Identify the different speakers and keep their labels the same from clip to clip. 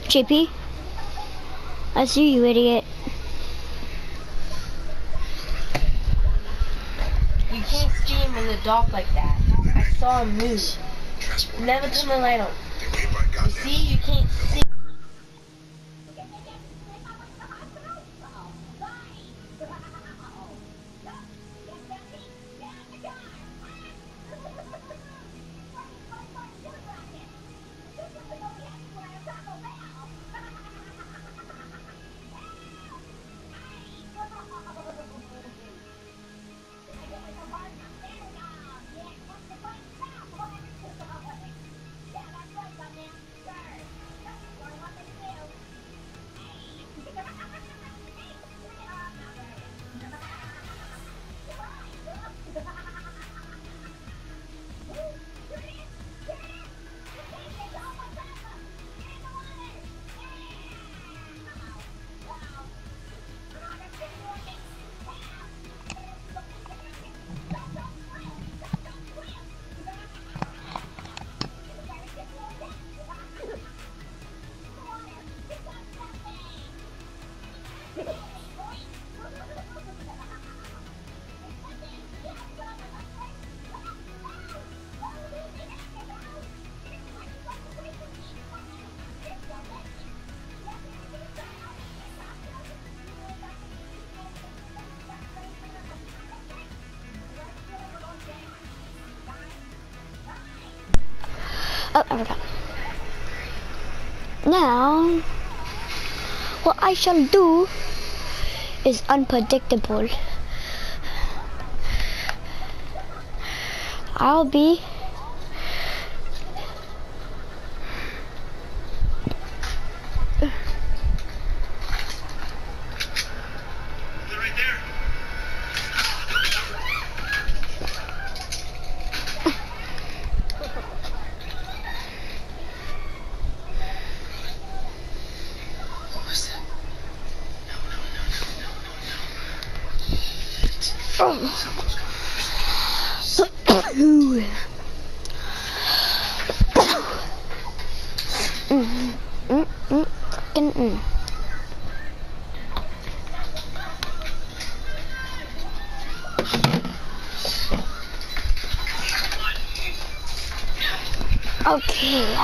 Speaker 1: JP? I see you, idiot.
Speaker 2: You can't see him in the dark like that. I saw him move. Never turn the light on. You see, you can't see.
Speaker 1: Oh, I forgot. Now, what I shall do is unpredictable. I'll be okay.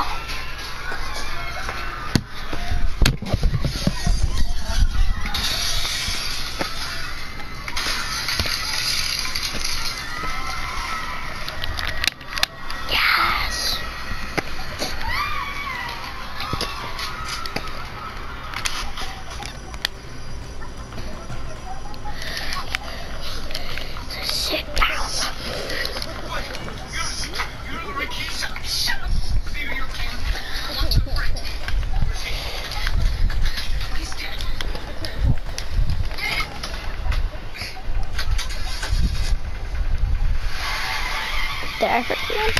Speaker 1: Yes. Sit down. Did I hurt you?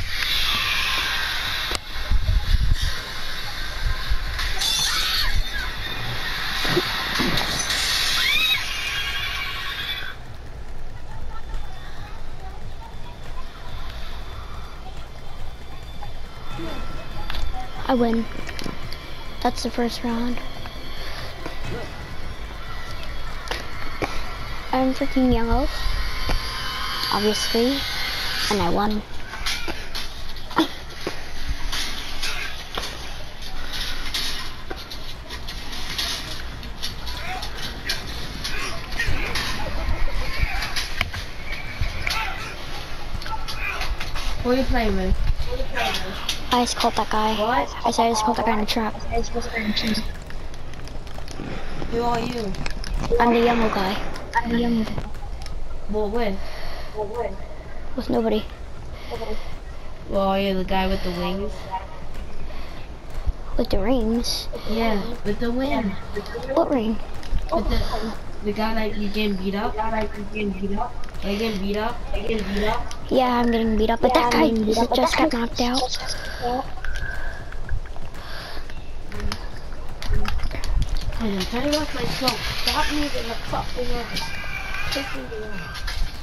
Speaker 1: I win. That's the first round. I'm freaking yellow, obviously, and I won.
Speaker 2: What are you playing with?
Speaker 1: I just called that guy.
Speaker 2: What?
Speaker 1: I said I just called that guy in the trap.
Speaker 2: Who are you?
Speaker 1: I'm the yellow guy.
Speaker 2: What with?
Speaker 1: With nobody.
Speaker 2: Well, are you the guy with the wings?
Speaker 1: With the rings.
Speaker 2: Yeah, with the wing.
Speaker 1: What ring?
Speaker 2: With the guy that you getting beat up? Are you getting beat up?
Speaker 1: Yeah, I'm getting beat up, but that guy just got knocked out.
Speaker 2: I'm turning off my smoke. Stop moving the fucking off. Take me off.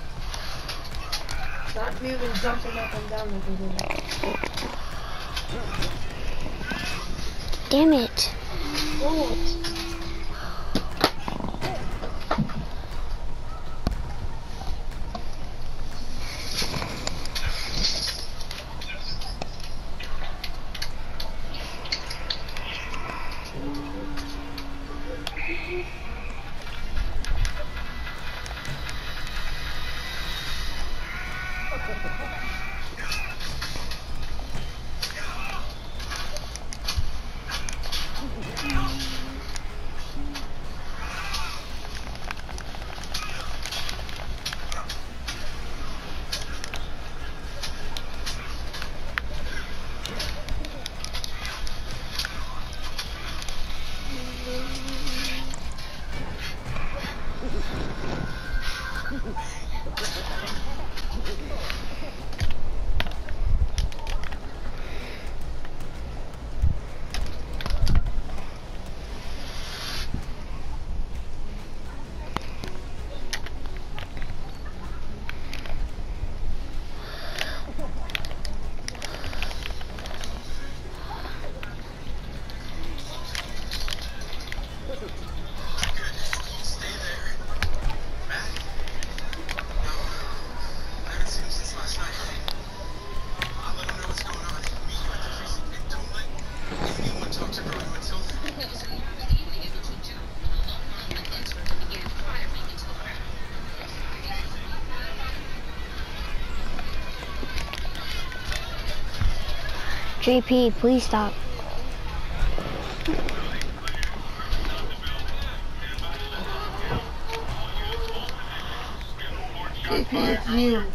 Speaker 2: Stop moving, jumping up and down over here.
Speaker 1: Damn it. JP, please stop.
Speaker 2: JP, it's you.
Speaker 3: Yeah,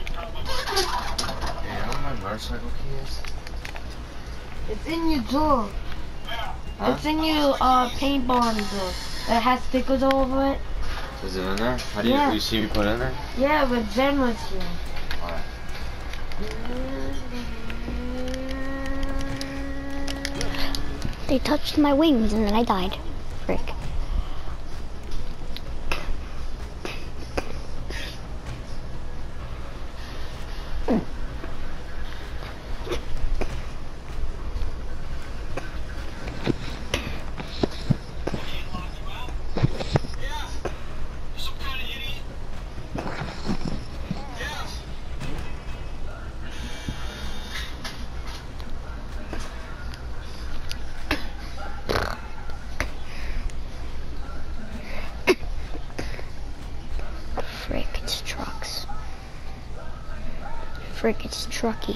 Speaker 3: where my motorcycle key is?
Speaker 2: It's in your door.
Speaker 3: Huh?
Speaker 2: It's in your paintball on the door. It has stickers all over it.
Speaker 3: Is it in there? How do you,
Speaker 2: Yeah.
Speaker 3: you see me put it in there?
Speaker 2: Yeah, but Jen was here.
Speaker 3: Alright.
Speaker 1: They touched my wings and then I died. Frick. Frick, it's trucks. Frick, it's trucky.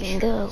Speaker 1: can go.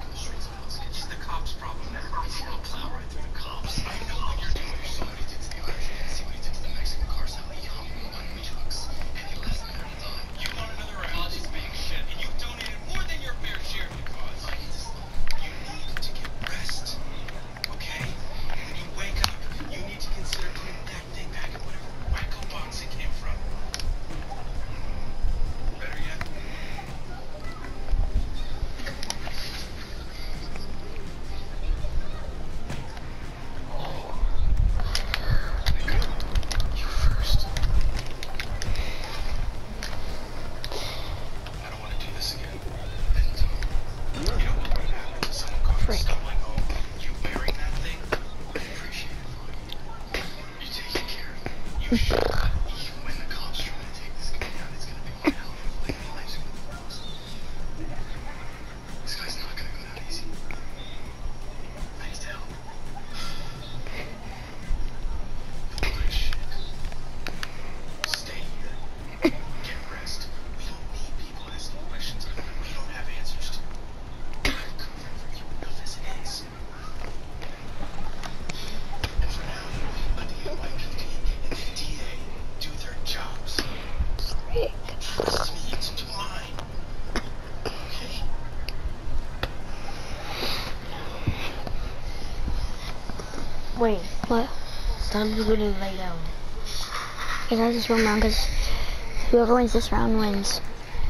Speaker 2: Wait,
Speaker 1: What?
Speaker 2: it's time to go to lay down.
Speaker 1: I got this one round because whoever wins this round wins.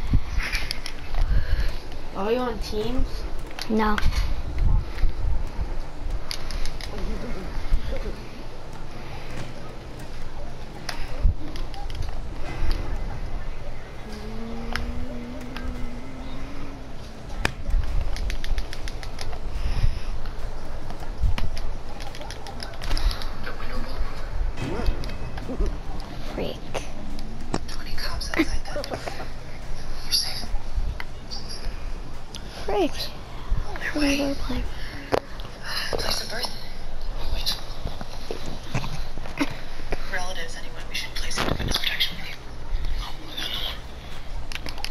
Speaker 2: Are you on teams?
Speaker 1: No. Freak.
Speaker 4: 20 cops outside that door. You're safe.
Speaker 1: Freak.
Speaker 4: Their way.
Speaker 1: We're playing.
Speaker 4: Place of birth. Wait. Relatives, anyone we should place in witness protection with you. Oh, I got no one.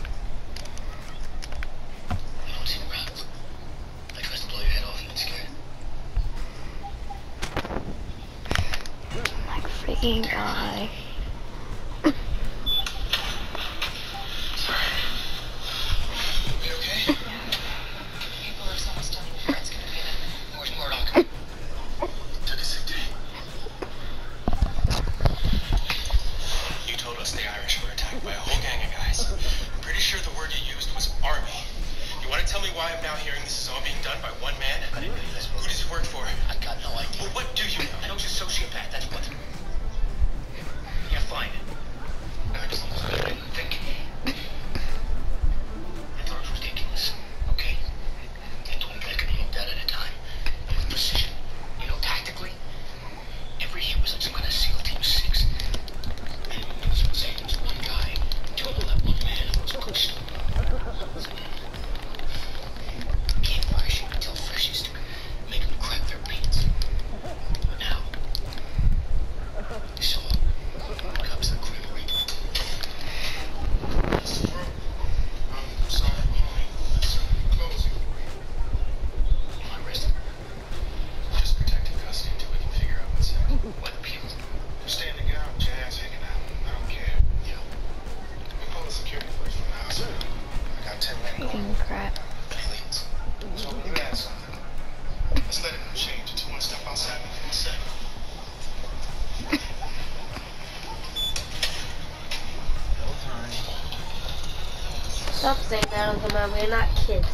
Speaker 4: I don't see the ground. I tried to blow your head off and it's scared.
Speaker 1: Like freaking guy.
Speaker 4: You okay? People are almost done. Fred's gonna be in it. Where's Murdoch? Took a sick day. You told us the Irish were attacked by a whole gang of guys. I'm pretty sure the word you used was army. You want to tell me why I'm now hearing this is all being done by one man? I didn't know you guys. Who does he work for? I got no idea. Well, what do you know? I know he's a sociopath. That's what. Yeah, fine. I just didn't think. I thought it was ridiculous. Okay? And one guy could look that at a time. With precision. You know, tactically. Every hit was like some kind of SEAL Team 6. And it was saying it was one guy. Told that one man was pushed. Campfire shit could tell freshies to make them crap their pants. But now, they saw cops of the Grim Reaper. I'm sorry, closing. Am I arrested? Just protecting custody until we can figure out what's happening. What people? Standing out, jazz hanging out. I don't care. Yeah. We call the security force from the house. I got 10 men going.
Speaker 1: Freaking crap.
Speaker 4: Aliens. So you had something. Let's let it change until one step outside and feel safe.
Speaker 3: No time.
Speaker 2: Stop saying that, Uncle Mom. We're not kids.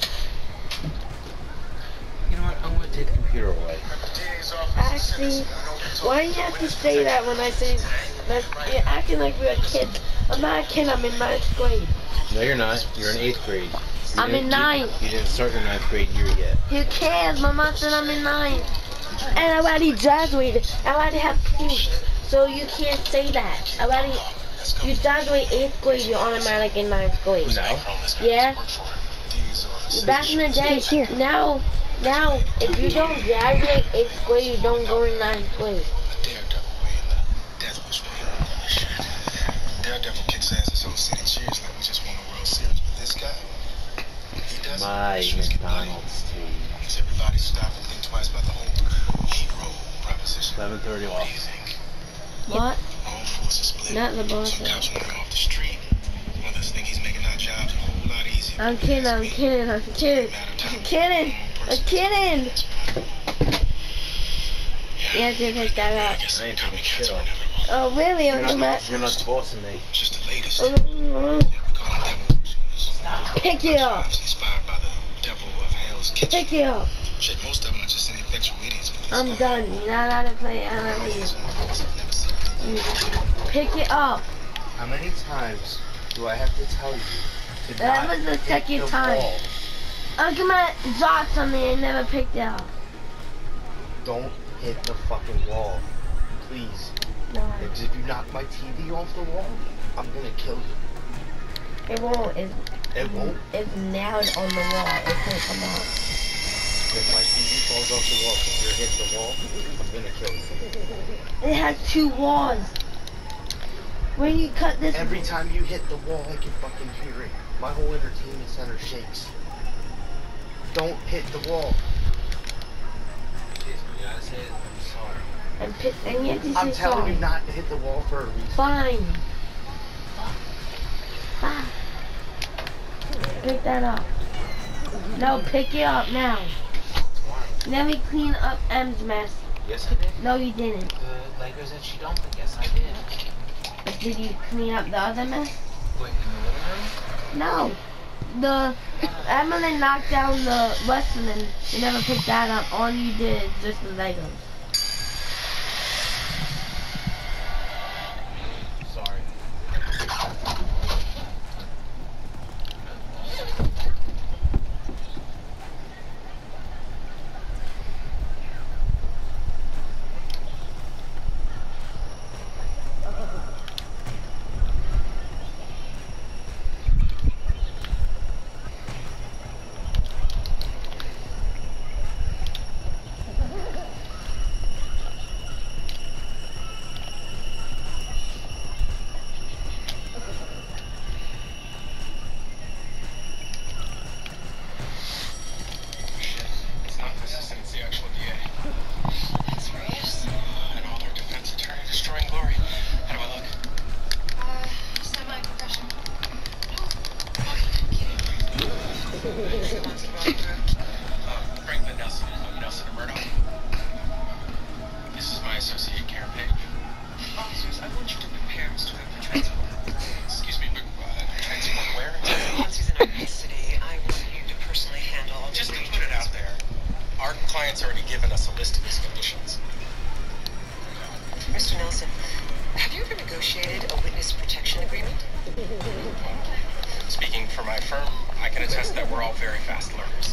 Speaker 3: You know what? I'm gonna take the computer away.
Speaker 2: Actually, why do you have to say that when I say that? You're acting like we're kids. I'm not a kid. I'm in 9th grade.
Speaker 3: No, you're not. You're in 8th grade. You
Speaker 2: I'm in
Speaker 3: didn't-
Speaker 2: 9th.
Speaker 3: You didn't start your 9th grade year yet.
Speaker 2: Who cares? Mama said I'm in 9th. And I already graduated. I already have proof. So you can't say that. I already. You graduate 8th grade, you're automatic in 9th grade.
Speaker 3: No.
Speaker 2: Yeah? Back in the day.
Speaker 1: Here.
Speaker 2: Now, if you don't graduate 8th grade, you don't go in 9th grade.
Speaker 4: Daredevil way in the Death Wish way in all this shit. Daredevil kicks ass in some city cheers like we just won the World Series. But this guy, he does
Speaker 3: My McDonald's tea.
Speaker 4: Because everybody stop and think twice about the whole Negro proposition.
Speaker 3: 11:30
Speaker 4: What
Speaker 3: off.
Speaker 4: do you think?
Speaker 2: What?
Speaker 4: All forces split.
Speaker 2: Not the boss.
Speaker 4: Some cops want him off the street. Others think he's making our jobs a whole lot easier.
Speaker 2: I'm kidding. I'm kidding. I'm kidding. I'm kidding. I'm kidding. Yeah, dude, take that
Speaker 4: I
Speaker 2: out.
Speaker 4: guess
Speaker 3: I ain't
Speaker 4: Tommy
Speaker 3: taking
Speaker 4: Cats
Speaker 3: shit
Speaker 4: will
Speaker 3: off.
Speaker 4: never
Speaker 2: Oh, really?
Speaker 3: You're
Speaker 2: Uncle Matt?
Speaker 3: not bossing me.
Speaker 4: Just the latest.
Speaker 2: Oh,
Speaker 4: We call them devil.
Speaker 2: Pick it up.
Speaker 4: Inspired by the devil of Hell's Kitchen.
Speaker 2: Pick it up.
Speaker 4: Shit, most of them are just ineffectual idiots.
Speaker 2: I'm done. You're not allowed to play MLB. Pick it up.
Speaker 3: How many times do I have to tell you to
Speaker 2: That
Speaker 3: not
Speaker 2: was the
Speaker 3: hit
Speaker 2: second
Speaker 3: the
Speaker 2: time.
Speaker 3: ball?
Speaker 2: Uncle Matt dropped something and never picked it up.
Speaker 3: Don't hit the fucking wall, please.
Speaker 2: Why?
Speaker 3: Because if you knock my TV off the wall, I'm gonna kill you.
Speaker 2: It won't. It's
Speaker 3: It won't.
Speaker 2: nailed on the wall. It can't come out.
Speaker 3: If my TV falls off the wall because you're hitting the wall, I'm gonna kill you.
Speaker 2: It has 2 walls. When you cut this,
Speaker 3: Every time you hit the wall, I can fucking hear it. My whole entertainment center shakes. Don't hit the wall.
Speaker 2: and you have to
Speaker 3: I'm
Speaker 2: say
Speaker 3: telling
Speaker 2: sorry.
Speaker 3: you not to hit the wall for a reason.
Speaker 2: Fine. Fine. Pick that up. No, pick it up now. Let me clean up M's mess.
Speaker 3: Yes, I did.
Speaker 2: No, you didn't.
Speaker 3: The Legos that she dumped, yes, I did.
Speaker 2: Did you clean up the other mess?
Speaker 3: Wait, in the living room?
Speaker 2: No. Emily knocked down the Western and you never picked that up. All you did is just the Legos.
Speaker 3: Sorry.
Speaker 4: It's not the assistant, it's the actual DA.
Speaker 5: That's right.
Speaker 4: And all their defense attorney destroying glory. How do I look?
Speaker 5: Semi-professional. Thank you.
Speaker 4: Franklin Nelson of Nelson and Murdoch. This is my associate, Karen Page.
Speaker 5: Officers, I want you to prepare Mr. Webb for transport.
Speaker 4: Excuse me, but transport where?
Speaker 5: Once he's in our custody, I want you to personally handle all
Speaker 4: Just
Speaker 5: the
Speaker 4: to put it out there, our client's already given us a list of his conditions.
Speaker 5: Mr. Nelson, have you ever negotiated a witness protection agreement?
Speaker 4: Speaking for my firm, I can attest that we're all very fast learners.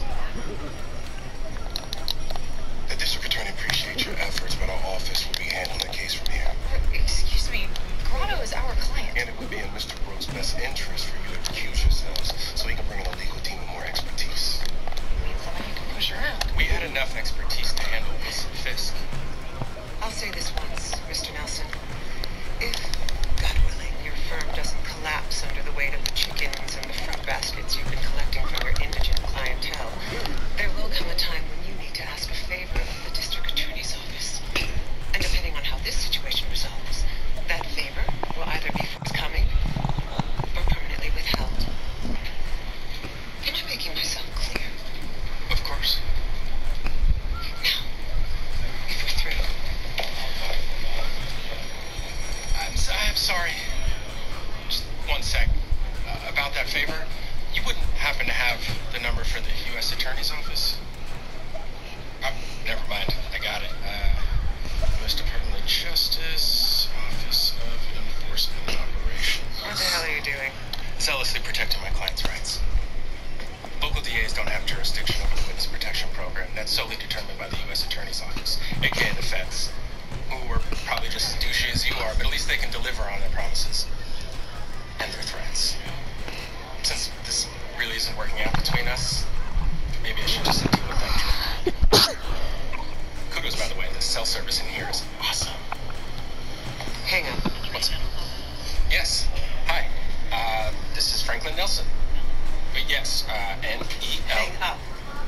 Speaker 4: The district attorney appreciates your efforts, but our office will be handling the case from here.
Speaker 5: Excuse me, Grotto is our client.
Speaker 4: And it would be in Mr. Brooks' best interest for you to recuse yourselves so he can bring in a legal team with more expertise.
Speaker 5: Someone you can push around.
Speaker 4: We had enough expertise to handle Wilson Fisk.
Speaker 5: I'll say this once, Mr. Nelson. If, God willing, your firm doesn't collapse under the weight of the chickens and the fruit baskets you've been collecting from your indigent clientele, there will come a time when you need to ask a favor of the district attorney's office. And depending on how this situation resolves, that favor will either be forthcoming or permanently withheld. Am I making myself clear?
Speaker 4: Of course.
Speaker 5: Now, if we're through.
Speaker 4: I'm sorry. Just one sec. About that favor, you wouldn't happen to have the number for the U.S. Attorney's Office? Never mind. I got it. U.S. Department of Justice, Office of Enforcement Operations.
Speaker 5: What the hell are you doing?
Speaker 4: Zealously protecting my client's rights. Local DAs don't have jurisdiction over the witness protection program. That's solely determined by the U.S. Attorney's Office, aka the feds, who are probably just as douchey as you are, but at least they can deliver on their promises and their threats. Since this really isn't working out between us, maybe I should just deal with that. Kudos, by the way, the cell service in here is awesome.
Speaker 5: Hang up.
Speaker 4: What's it? Yes. Hi. This is Franklin Nelson. Wait, Yes, N-E-L.
Speaker 5: Hang up.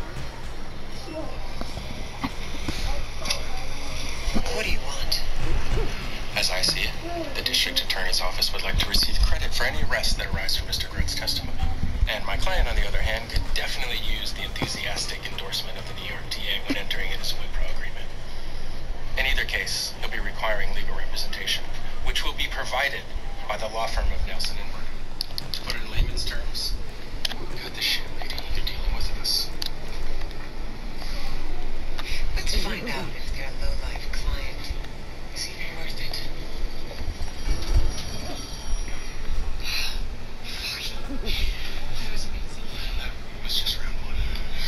Speaker 5: What do you want?
Speaker 4: As I see it, the district attorney's office would like to receive credit for any arrests that arise from Mr. Groot's testimony. And my client, on the other hand, could definitely use the enthusiastic endorsement of the New York DA when entering in his Wipro agreement. In either case, he'll be requiring legal representation, which will be provided by the law firm of Nelson & Murdoch. To put it in layman's terms, cut the shit lady you're dealing with this.
Speaker 5: Let's find out if their low-life client is even worth it.
Speaker 4: That was amazing. That was just round one.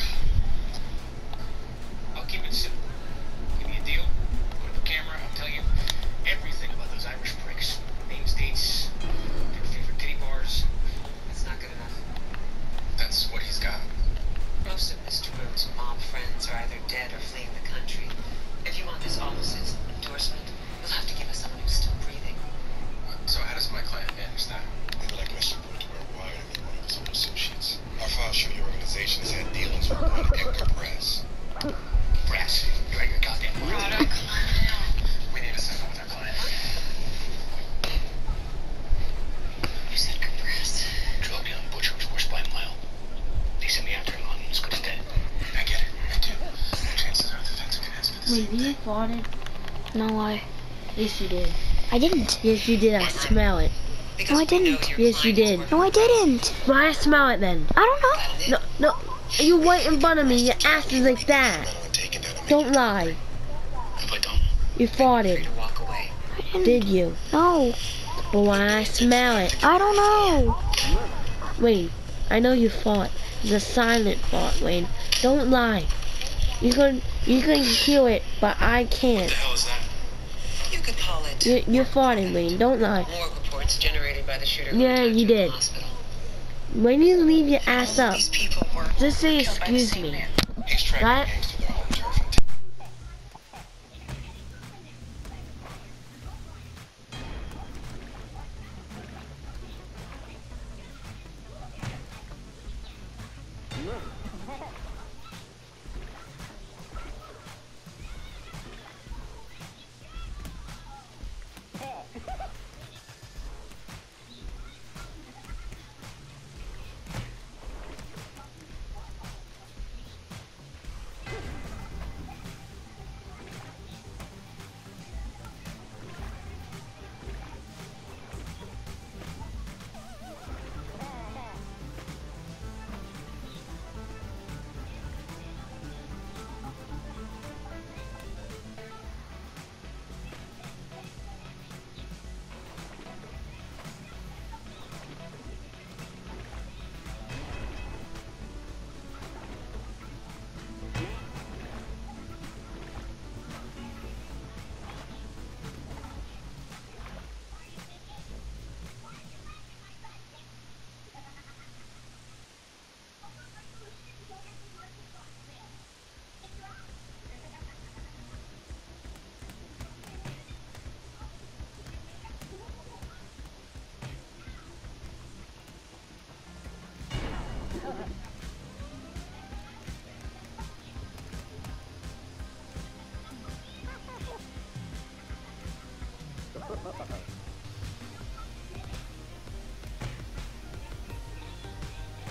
Speaker 4: I'll keep it simple. Give me a deal. Go to the camera. I'll tell you everything about those Irish pricks. Names, dates, their favorite titty bars.
Speaker 5: That's not good enough.
Speaker 4: That's what he's got.
Speaker 5: Most of Mr. Groot's mob friends are either dead or fleeing the country. If you want this office's endorsement, you'll have to give us someone who's still breathing.
Speaker 4: So how does my client manage that?
Speaker 6: We would like Mr. Groot to wear wire to be one of his own associates. Our files show your organization has had dealings with one Hector Brass.
Speaker 4: Brass. You ain't your goddamn word. We need to settle with our client.
Speaker 5: You said Cabrass.
Speaker 4: Drug dealing butcher was worse by a mile. They sent me after him on him as good as dead. I get it. I do. Chances are the fence can answer this.
Speaker 2: Wait, you farted?
Speaker 1: No,
Speaker 2: Yes, you did.
Speaker 1: I didn't.
Speaker 2: Yes, you did. I smell it.
Speaker 5: Because
Speaker 1: No, I
Speaker 5: we know
Speaker 1: didn't.
Speaker 5: your
Speaker 2: Yes, you
Speaker 5: client is
Speaker 2: did.
Speaker 5: worth
Speaker 1: No, I didn't.
Speaker 2: Why I smell it then?
Speaker 1: I don't know.
Speaker 2: No, you wait in front of me. Your ass is like that.
Speaker 6: Taking that
Speaker 2: Don't lie.
Speaker 4: If I don't,
Speaker 2: You
Speaker 5: free
Speaker 2: farted.
Speaker 5: to walk away.
Speaker 2: Did you?
Speaker 1: No,
Speaker 2: But why I smell it?
Speaker 1: I don't know.
Speaker 2: Wait, I know you fought. It's a silent fart, Wayne. Don't lie. You can hear it, but I can't.
Speaker 4: the hell is that?
Speaker 5: You could call it
Speaker 2: You're farting, Wayne. Don't lie.
Speaker 5: morgue reports generated by the shooter. who
Speaker 2: Yeah,
Speaker 5: attacked
Speaker 2: you
Speaker 5: you in the
Speaker 2: did.
Speaker 5: hospital.
Speaker 2: When you leave your ass up,
Speaker 5: These people were
Speaker 2: just say
Speaker 5: killed by the
Speaker 2: excuse
Speaker 5: same
Speaker 2: me.
Speaker 5: man.
Speaker 6: He's tracking
Speaker 2: Right?
Speaker 6: gangs to their home turf and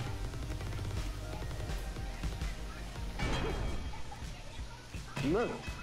Speaker 7: Move.